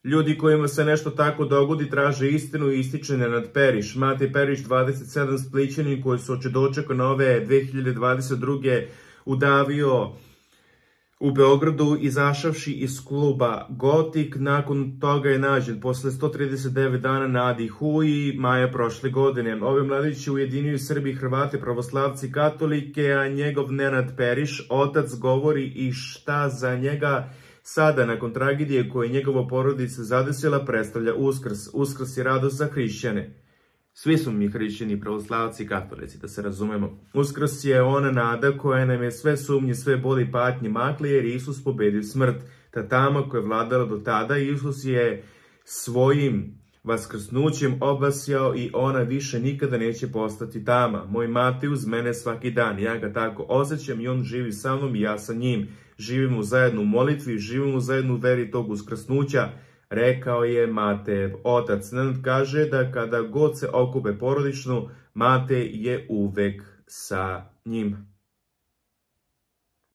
Ljudi kojima se nešto tako dogodi traže istinu i ističe Nenad Periš. Matej Periš, 27, Splićanin koji se dočeka nove 2022. udavio u Beogradu izašavši iz kluba Gotik. Nakon toga je nađen posle 139 dana na Adi Huji maja prošle godine. Ove mladići ujedinjuju Srbi i Hrvate, pravoslavci, katolike, a njegov Nenad Periš, otac, govori i šta za njega sada, nakon tragedije koje njegova porodica zadesila, predstavlja Uskrs. Uskrs je radost za hrišćane. Svi smo mi hrišćani, pravoslavci i katolici, da se razumemo. Uskrs je ona nada koja nam je sve sumnje, sve boli i patnje makli, jer Isus pobedio smrt. Ta tama koja je vladala do tada, Isus je svojim vaskrsnućem obasjao i ona više nikada neće postati tama. Moj Matej uz mene svaki dan, ja ga tako osjećam i on živi sa mnom i ja sa njim. Živimo zajedno u molitvi, živimo zajedno u veri tog uskrsnuća, rekao je Matejev otac. Nenad kaže da kada god se okupe porodično, Matej je uvek sa njim.